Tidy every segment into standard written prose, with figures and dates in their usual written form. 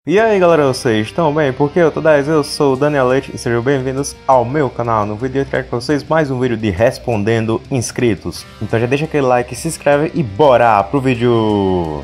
E aí galera, vocês estão bem? Porque eu tô 10, eu sou o Daniel Leite e sejam bem-vindos ao meu canal. No vídeo eu trago pra vocês mais um vídeo de respondendo inscritos. Então já deixa aquele like, se inscreve e bora pro vídeo!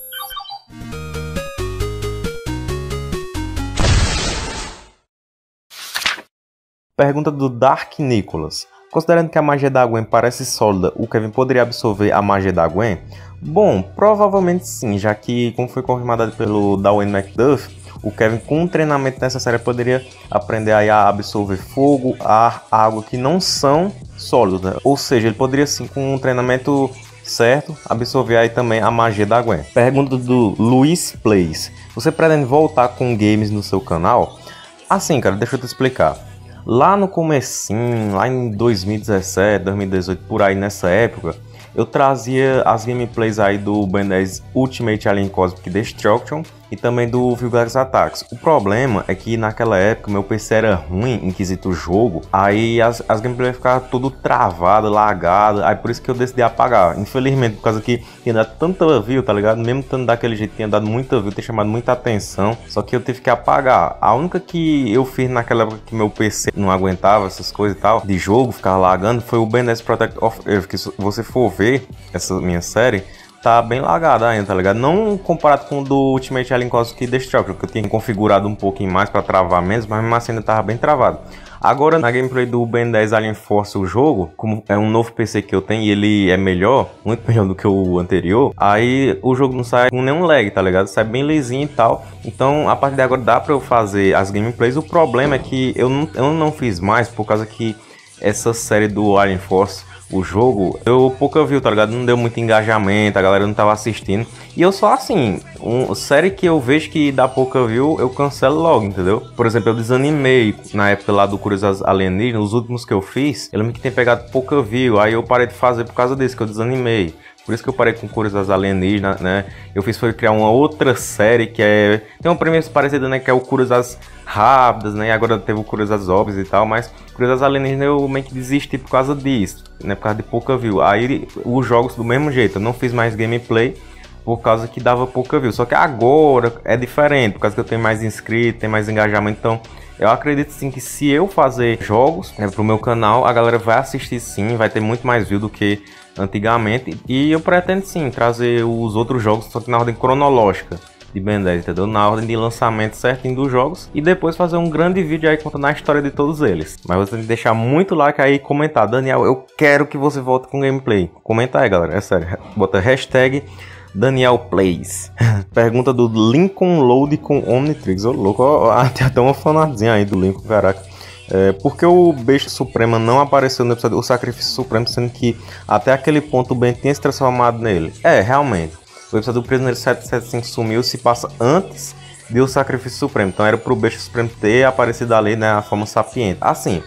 Pergunta do Dark Nicholas. Considerando que a magia da Gwen parece sólida, o Kevin poderia absorver a magia da Gwen? Bom, provavelmente sim, já que, como foi confirmado pelo Dwayne McDuff, o Kevin com o treinamento necessário poderia aprender a absorver fogo, ar, água, que não são sólidos, né? Ou seja, ele poderia sim, com um treinamento certo, absorver aí também a magia da Gwen. Pergunta do Luiz Plays. Você pretende voltar com games no seu canal? Assim, cara, deixa eu te explicar. Lá no comecinho, lá em 2017, 2018, por aí nessa época, eu trazia as gameplays aí do Ben 10 Ultimate Alien Cosmic Destruction e também do Vulgaris Attacks. O problema é que naquela época meu PC era ruim em quesito jogo, aí as gameplays ficavam tudo travadas, lagadas, aí por isso que eu decidi apagar. Infelizmente, por causa que tinha dado tanta view, tá ligado? Mesmo estando daquele jeito, tinha dado muita view, tinha chamado muita atenção, só que eu tive que apagar. A única que eu fiz naquela época que meu PC não aguentava essas coisas e tal, de jogo, ficava lagando, foi o Ben 10 Protect of Earth, que se você for ver essa minha série, tá bem lagada ainda, tá ligado? Não comparado com o do Ultimate Alien Cosmic Destruction, que eu tinha configurado um pouquinho mais pra travar menos, mas mesmo assim ainda tava bem travado. Agora, na gameplay do Ben 10 Alien Force, o jogo, como é um novo PC que eu tenho e ele é melhor, muito melhor do que o anterior, aí o jogo não sai com nenhum lag, tá ligado? Sai bem lisinho e tal. Então, a partir de agora dá pra eu fazer as gameplays. O problema é que eu não fiz mais por causa que essa série do Alien Force, o jogo, eu pouca view, tá ligado? Não deu muito engajamento, a galera não tava assistindo. E eu só assim, série que eu vejo que dá pouca view, eu cancelo logo, entendeu? Por exemplo, eu desanimei na época lá do Curiosas Alienígenas, os últimos que eu fiz, eu lembro que tem pegado pouca view, aí eu parei de fazer por causa disso, que eu desanimei. Por isso que eu parei com Curiosas Alienígenas, né? Eu fiz foi criar uma outra série que é... Tem uma premissa parecida, né? Que é o Curiosas Rápidas, né? E agora teve o Curiosas Óbvias e tal, mas Curiosas Alienígenas eu meio que desisti por causa disso, né? Por causa de pouca view. Aí os jogos do mesmo jeito, eu não fiz mais gameplay por causa que dava pouca view. Só que agora é diferente, por causa que eu tenho mais inscritos, tem mais engajamento, então... Eu acredito sim que se eu fazer jogos, né, pro meu canal, a galera vai assistir sim, vai ter muito mais view do que antigamente. E eu pretendo sim trazer os outros jogos, só que na ordem cronológica de Ben 10, entendeu? Na ordem de lançamento certinho dos jogos. E depois fazer um grande vídeo aí contando a história de todos eles. Mas você tem que deixar muito like aí e comentar. Daniel, eu quero que você volte com gameplay. Comenta aí, galera, é sério. Bota hashtag Daniel Plays. Pergunta do Lincoln Load com Omnitrix. Ô louco, ó, tem até uma fanadinha aí do Lincoln, caraca. Por que o Besta Suprema não apareceu no episódio do Sacrifício Supremo, sendo que até aquele ponto o Ben tinha se transformado nele? Realmente. O episódio do Prisioneiro 775 sumiu, se passa antes do Sacrifício Supremo. Então era pro Besta Supremo ter aparecido ali, né, a forma sapiente. Assim,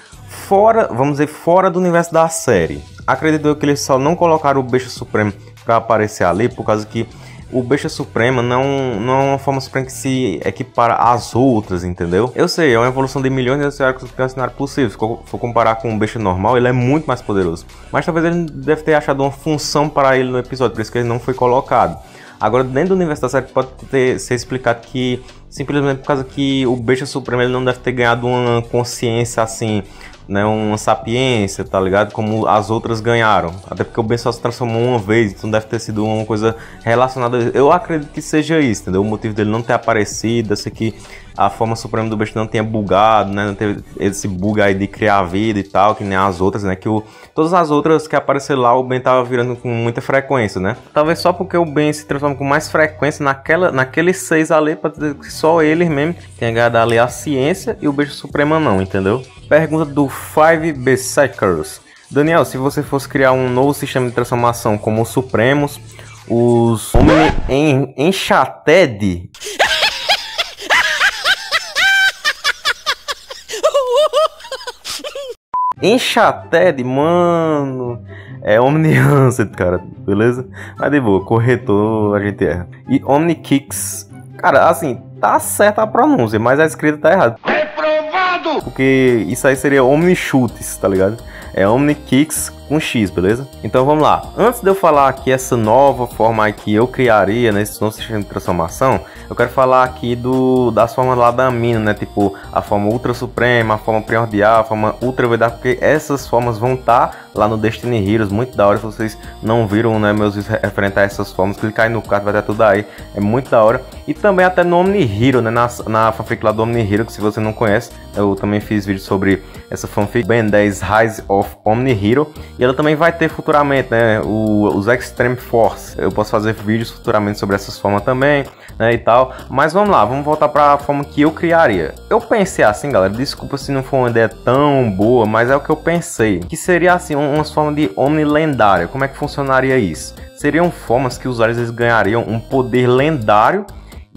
fora, vamos dizer, fora do universo da série. Acredito eu que eles só não colocaram o Besta Supremo para aparecer ali, por causa que o Besta Suprema não é uma forma suprema que se equipara às outras, entendeu? Eu sei, é uma evolução de milhões de cenários possíveis. Se for comparar com o Besta normal, ele é muito mais poderoso. Mas talvez ele deve ter achado uma função para ele no episódio, por isso que ele não foi colocado. Agora, dentro do universo da série, pode ser explicado que simplesmente por causa que o Besta Supremo ele não deve ter ganhado uma consciência assim, né, uma sapiência, tá ligado? Como as outras ganharam. Até porque o Ben só se transformou uma vez, então deve ter sido uma coisa relacionada a isso. Eu acredito que seja isso, entendeu? O motivo dele não ter aparecido, eu sei que a forma suprema do Besta não tenha bugado, né? Não teve esse bug aí de criar vida e tal, que nem as outras, né? Que todas as outras que apareceram lá, o Ben tava virando com muita frequência, né? Talvez só porque o Ben se transforma com mais frequência naqueles 6 ali, pra dizer que só ele mesmo tenha ganhado ali a ciência e o Besta Suprema não, entendeu? Pergunta do 5 Berserkers. Daniel, se você fosse criar um novo sistema de transformação como os Supremos, os Omni Enchanted... Enchanted, mano, é Omni-Ancet, cara, beleza? Mas de boa, corretor a gente erra. E Omni-Kicks, cara, assim, tá certa a pronúncia, mas a escrita tá errada. Reprovado! Porque isso aí seria Omni-Chutes, tá ligado? É Omni-Kicks com X, beleza? Então vamos lá. Antes de eu falar aqui essa nova forma aí que eu criaria nesse novo sistema de transformação, eu quero falar aqui das formas lá da Amino, né? Tipo, a forma Ultra Suprema, a forma Primordial, a forma Ultra VW, porque essas formas vão estar lá no Destiny Heroes, muito da hora. Se vocês não viram, né, meus vídeos referentes a essas formas, clicar aí no card, vai ter tudo aí, é muito da hora. E também até no Omni Hero, né, na fanfic lá do Omni Hero, que se você não conhece, eu também fiz vídeo sobre essa fanfic, Ben 10 Rise of Omni Hero, e ela também vai ter futuramente, né, os Extreme Force. Eu posso fazer vídeos futuramente sobre essas formas também, né, e tal. Mas vamos lá, vamos voltar para a forma que eu criaria. Eu pensei assim, galera, desculpa se não for uma ideia tão boa, mas é o que eu pensei, que seria assim, umas formas de Omni lendária. Como é que funcionaria isso? Seriam formas que os usuários eles ganhariam um poder lendário,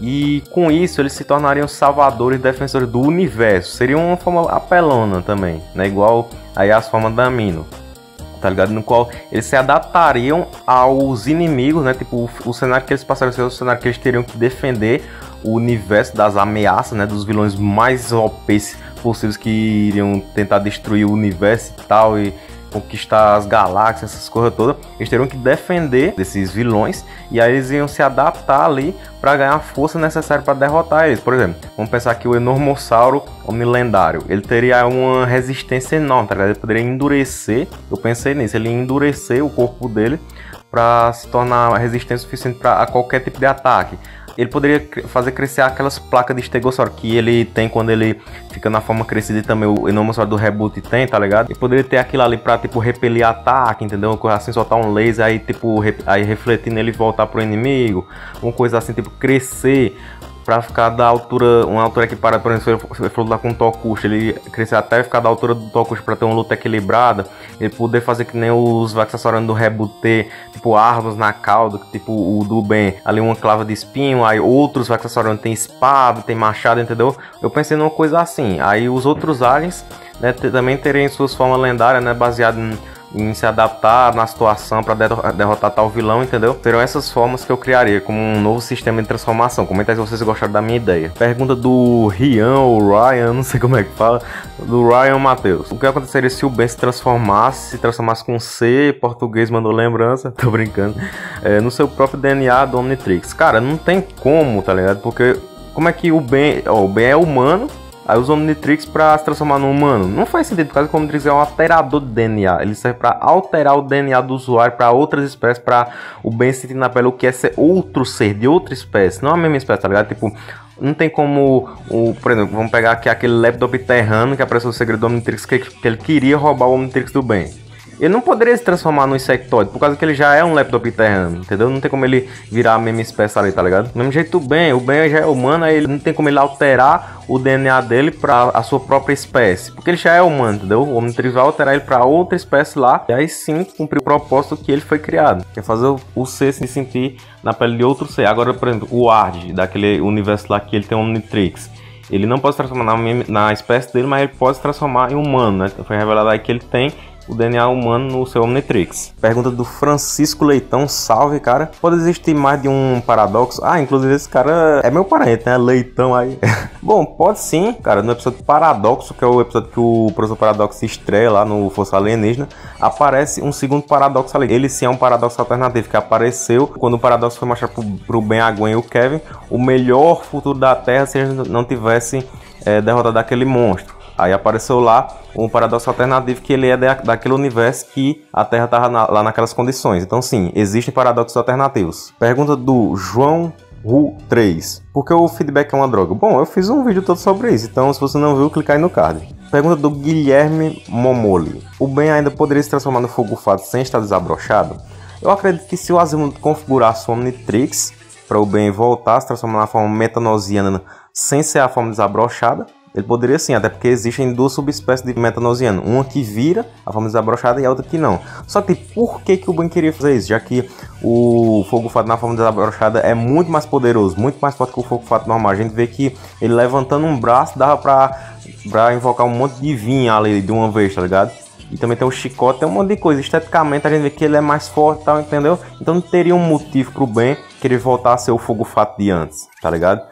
e com isso eles se tornariam salvadores e defensores do universo. Seria uma forma apelona também, né? Igual aí as formas da Amino, tá ligado? No qual eles se adaptariam aos inimigos, né? Tipo, o cenário que eles passaram a ser o cenário que eles teriam que defender o universo das ameaças, né? Dos vilões mais OPs possíveis que iriam tentar destruir o universo e tal, e conquistar as galáxias, essas coisas todas. Eles teriam que defender desses vilões, e aí eles iam se adaptar ali para ganhar a força necessária para derrotar eles. Por exemplo, vamos pensar que o Enormossauro Omnilendário, ele teria uma resistência enorme, tá ligado? Ele poderia endurecer, eu pensei nisso, ele ia endurecer o corpo dele para se tornar resistente suficiente para qualquer tipo de ataque. Ele poderia fazer crescer aquelas placas de estegossauro que ele tem quando ele fica na forma crescida, e também o Enormossauro do Reboot tem, tá ligado? Ele poderia ter aquilo ali pra, tipo, repelir ataque, entendeu? Uma coisa assim, soltar um laser, aí, tipo, aí refletir nele e voltar pro inimigo. Uma coisa assim, tipo, crescer pra ficar da altura, uma altura equiparada. Por exemplo, se ele for lutar com o Tokushi, ele crescer até ficar da altura do Tokushi pra ter uma luta equilibrada. Ele poder fazer que nem os Vaxassaurans do Reboot ter, tipo, armas na cauda, tipo o do Ben, ali uma clava de espinho, aí outros Vaxassaurans tem espada, tem machado, entendeu? Eu pensei numa coisa assim. Aí os outros aliens, né, também terem suas formas lendárias, né, baseado em se adaptar na situação para derrotar tal vilão, entendeu? Serão essas formas que eu criaria como um novo sistema de transformação. Comenta aí se vocês gostaram da minha ideia. Pergunta do Rian ou Ryan, não sei como é que fala, do Ryan Matheus. O que aconteceria se o Ben se transformasse com C, português mandou lembrança, tô brincando, no seu próprio DNA do Omnitrix? Cara, não tem como, tá ligado? Porque como é que o Ben é humano, aí usa o Omnitrix pra se transformar num humano? Não faz sentido, por causa que o Omnitrix é um alterador de DNA. Ele serve pra alterar o DNA do usuário para outras espécies, pra o Ben sentir na pele o que é ser outro ser, de outra espécie. Não a mesma espécie, tá ligado? Tipo, não tem como, por exemplo, vamos pegar aqui aquele Lepidopterano que apareceu no segredo do Omnitrix, que ele queria roubar o Omnitrix do Ben. Ele não poderia se transformar no insectoide, por causa que ele já é um Lepidopterano, entendeu? Não tem como ele virar a mesma espécie ali, tá ligado? Do mesmo jeito o Ben já é humano, aí ele não tem como ele alterar o DNA dele pra a sua própria espécie, porque ele já é humano, entendeu? O Omnitrix vai alterar ele pra outra espécie lá, e aí sim cumprir o propósito que ele foi criado, que é fazer o ser se sentir na pele de outro ser. Agora, por exemplo, o Ard, daquele universo lá que ele tem o Omnitrix, ele não pode se transformar na espécie dele, mas ele pode se transformar em humano, né? Foi revelado aí que ele tem o DNA humano no seu Omnitrix. Pergunta do Francisco Leitão. Salve, cara. Pode existir mais de um paradoxo? Ah, inclusive esse cara é meu parente, né? Leitão aí. Bom, pode sim, cara. No episódio Paradoxo, que é o episódio que o Professor Paradoxo estreia lá no Força Alienígena, aparece um segundo paradoxo ali. Ele sim é um paradoxo alternativo que apareceu quando o paradoxo foi mostrar pro Ben, a Gwen e o Kevin o melhor futuro da Terra se eles não tivessem derrotado aquele monstro. Aí apareceu lá um paradoxo alternativo, que ele é daquele universo que a Terra estava lá naquelas condições. Então sim, existem paradoxos alternativos. Pergunta do João Ru 3. Por que o feedback é uma droga? Bom, eu fiz um vídeo todo sobre isso, então se você não viu, clica aí no card. Pergunta do Guilherme Momoli. O Ben ainda poderia se transformar no fogo fato sem estar desabrochado? Eu acredito que se o Azimuth configurasse o Omnitrix para o Ben voltar a se transformar na forma metanosiana sem ser a forma desabrochada, ele poderia sim, até porque existem duas subespécies de metanosiano. Uma que vira a forma desabrochada e a outra que não. Só que por que o Ben queria fazer isso? Já que o fogo fato na forma desabrochada é muito mais poderoso, muito mais forte que o fogo fato normal. A gente vê que ele levantando um braço dava pra invocar um monte de vinha ali de uma vez, tá ligado? E também tem o chicote, tem um monte de coisa. Esteticamente a gente vê que ele é mais forte e tal, entendeu? Então não teria um motivo pro Ben querer voltar a ser o fogo fato de antes, tá ligado?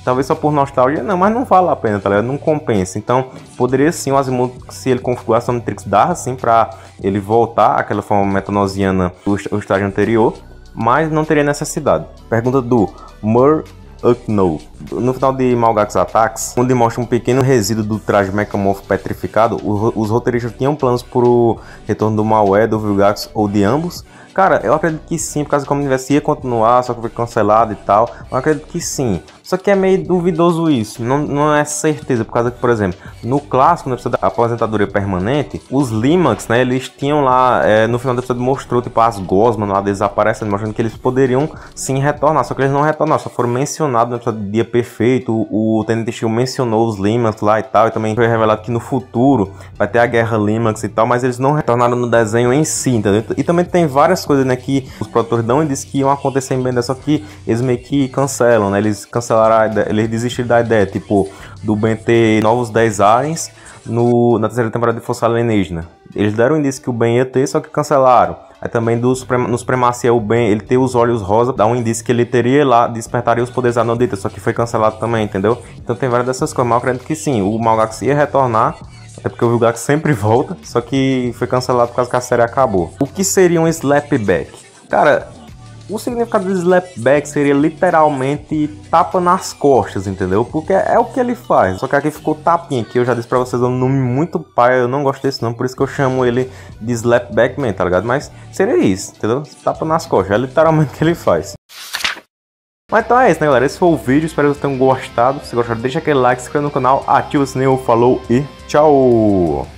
talvez só por nostalgia, não, mas não vale a pena, tá ligado? Não compensa. Então, poderia sim o Azimuth, se ele configurasse o Omnitrix, dar assim pra ele voltar àquela forma metanosiana do estágio anterior, mas não teria necessidade. Pergunta do Mur Ukno. No final de Malgax Attacks, onde mostra um pequeno resíduo do traje Mechamorph petrificado, os roteiristas tinham planos para o retorno do Malware, do Vilgax ou de ambos? Cara, eu acredito que sim, por causa que o universo ia continuar, só que foi cancelado e tal. Eu acredito que sim. Só que é meio duvidoso isso, não é certeza, por causa que, por exemplo, no clássico, no episódio da aposentadoria permanente, os Limax, né, eles tinham lá, no final do episódio mostrou, tipo, as Gosman lá desaparecendo, mostrando que eles poderiam sim retornar, só que eles não retornaram, só foram mencionados no episódio de Dia Perfeito, o Tenente Steel mencionou os Limax lá e tal, e também foi revelado que no futuro vai ter a guerra Limax e tal, mas eles não retornaram no desenho em si, entendeu? E também tem várias coisas, né, que os produtores dão e dizem que iam acontecer em Ben 10, só que eles meio que cancelam, né, eles cancelaram a ideia, eles desistiram da ideia, tipo, do Ben ter novos 10 aliens na terceira temporada de Força Alienígena. Eles deram um indício que o Ben ia ter, só que cancelaram. Aí também nos Supremacia, o Ben, ele ter os olhos rosa, dá um indício que ele teria lá, despertaria os poderes Anodita, só que foi cancelado também, entendeu? Então tem várias dessas coisas, mas eu acredito que sim, o Malgax ia retornar, até porque o Vilgax sempre volta, só que foi cancelado por causa que a série acabou. O que seria um Slapback? Cara, o significado de Slapback seria literalmente tapa nas costas, entendeu? Porque é o que ele faz. Só que aqui ficou tapinha, que eu já disse pra vocês, é um nome muito pai, eu não gosto desse nome, por isso que eu chamo ele de Slapback Man, tá ligado? Mas seria isso, entendeu? Tapa nas costas, é literalmente o que ele faz. Mas então é isso, né, galera? Esse foi o vídeo, espero que vocês tenham gostado. Se gostaram, deixa aquele like, se inscreva no canal, ativa o sininho, falou e tchau!